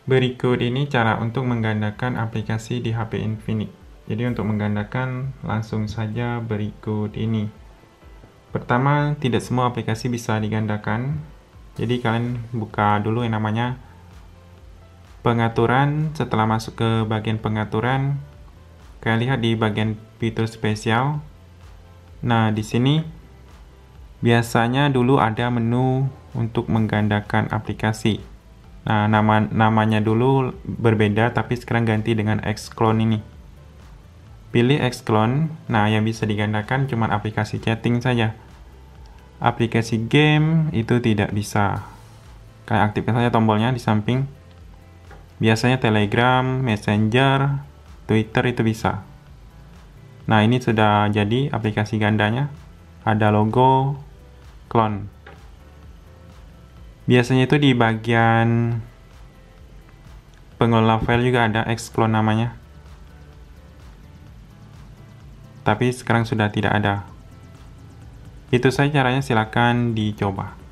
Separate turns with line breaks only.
Berikut ini cara untuk menggandakan aplikasi di HP Infinix. Jadi untuk menggandakan langsung saja berikut ini. Pertama, tidak semua aplikasi bisa digandakan. Jadi kalian buka dulu yang namanya pengaturan. Setelah masuk ke bagian pengaturan, kalian lihat di bagian fitur spesial. Nah, di sini biasanya dulu ada menu untuk menggandakan aplikasi. Nah, namanya dulu berbeda, tapi sekarang ganti dengan Xclone ini. Pilih Xclone. Nah, yang bisa digandakan cuma aplikasi chatting saja. Aplikasi game itu tidak bisa. Kalian aktifkan saja tombolnya di samping. Biasanya Telegram, Messenger, Twitter itu bisa. Nah, ini sudah jadi aplikasi gandanya. Ada logo clone. Biasanya itu di bagian pengelola file juga ada Xclone namanya. Tapi sekarang sudah tidak ada. Itu saja caranya, silakan dicoba.